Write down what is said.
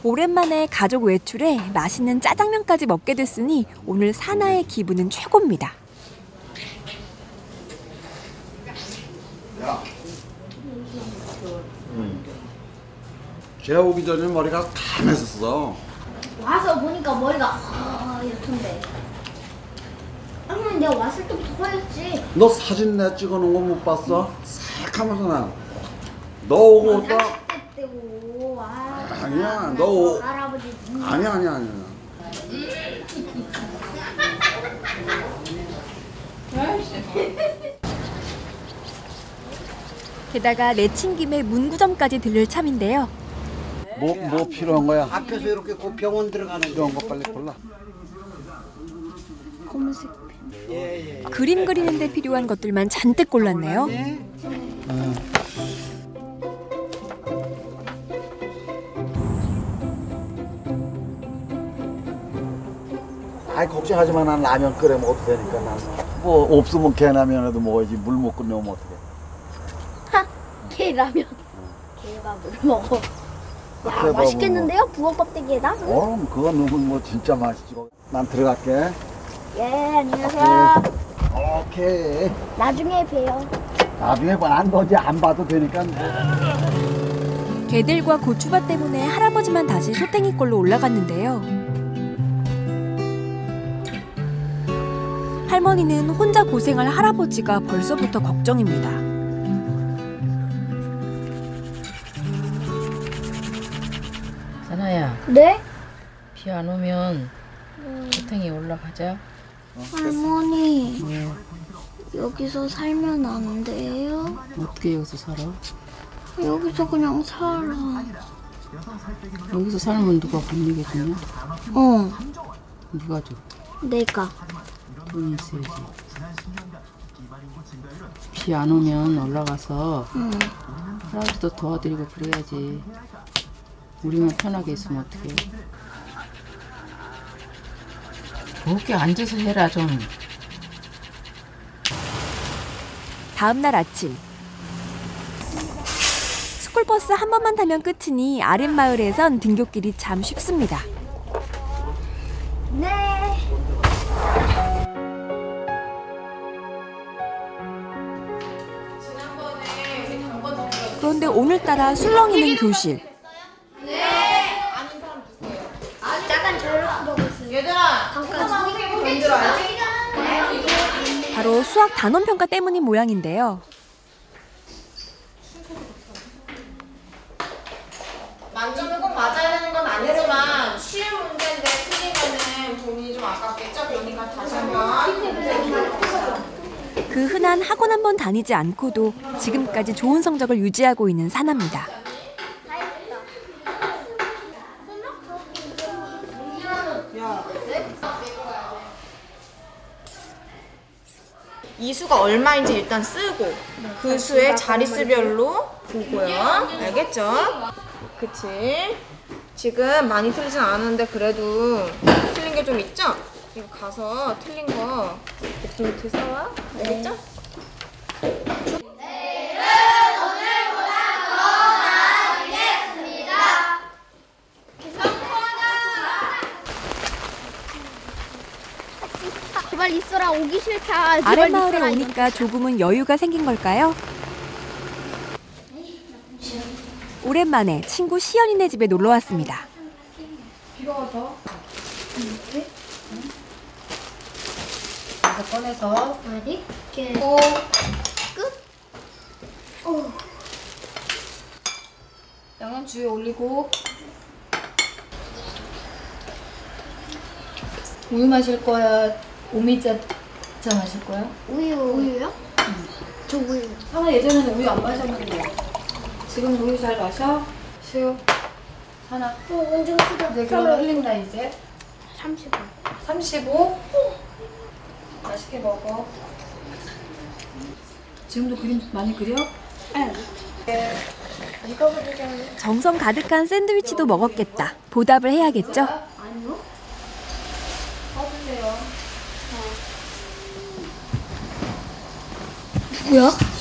오랜만에 가족 외출에 맛있는 짜장면까지 먹게 됐으니 오늘 사나의 기분은 최고입니다. 야. 쟤 오기 전에 머리가 감했었어. 와서 보니까 머리가 이렇던데. 아니 내가 왔을 때부터 허였지. 너 사진 내 찍어놓은 거 못 봤어? 새카면서 난. 너 오고 또. 30대 때고. 아니야, 너. 할아버지. 아니야. 게다가 내친 김에 문구점까지 들릴 참인데요. 뭐 필요한 거야? 앞에서 이렇게 그 병원 들어가는 필요한 거 빨리 골라. 검은색 그림 그리는데 필요한 것들만 잔뜩 골랐네요. 아이 걱정하지 마. 난 라면 끓여 먹어도 되니까. 난 뭐 없으면 개라면이라도 먹어야지. 물 못 끓여면 어떡해. 게라면. 게밥을 먹어. 야 게밥을 맛있겠는데요? 부어 껍데기에다? 그거 넣으면 뭐 진짜 맛있지. 난 들어갈게. 예 안녕하세요. 오케이. 나중에 봬요. 나중에 안 너지 안 봐도 되니까. 개들과 고추밭 때문에 할아버지만 다시 소탱이골로 올라갔는데요. 할머니는 혼자 고생할 할아버지가 벌써부터 걱정입니다. 사나야, 네? 비 안 오면 소탱이 올라가자. 할머니 여기서 살면 안 돼요? 어떻게 여기서 살아? 여기서 그냥 살아. 여기서 살면 누가 밥 먹여주냐? 누가 줘? 내가. 돈이 있어야지. 비 안 오면 올라가서 할아버지도 도와드리고 그래야지. 우리만 편하게 있으면 어떡해. 거기 앉아서 해라 좀. 다음 날 아침. 스쿨버스 한 번만 타면 끝이니 아랫마을에선 등굣길이 참 쉽습니다. 네. 그런데 오늘따라 술렁이는 교실. 약간 저를 보고 있어요. 얘들아, 바로 수학 단원평가 때문인 모양인데요. 만점을 꼭 맞아야 되는 건 아니지만 쉬운 문제인데 틀리면은 돈이 좀 아깝겠죠? 그러니까 다시 한번. 그 흔한 학원 한 번 다니지 않고도 지금까지 좋은 성적을 유지하고 있는 사나입니다. 이 수가 얼마인지 일단 쓰고 그 수의 자릿수별로 보고요. 알겠죠? 그치? 지금 많이 틀리진 않았는데 그래도 틀린 게 좀 있죠? 이거 가서 틀린 거 밑에 써와. 알겠죠? 제발 있어라. 오기 싫다. 제발 아랫마을에 있어라. 오니까 조금은 여유가 생긴 걸까요? 오랜만에 친구 시연이네 집에 놀러 왔습니다. 이거 꺼내서 어디? 끝? 양념주에 올리고 우유 마실 거야? 오미자 차 마실 거야? 우유요? 저 우유. 하나 예전에는 우유 안 마셨는데 지금 우유 잘 마셔? 수유 하나 언제 수다. 네, 그러면 흘린다 이제 35. 35 맛있게 먹어. 지금도 그림 많이 그려? 이거 보자. 정성 가득한 샌드위치도 먹었겠다. 보답을 해야겠죠? 아니요. 써주세요. 누구야?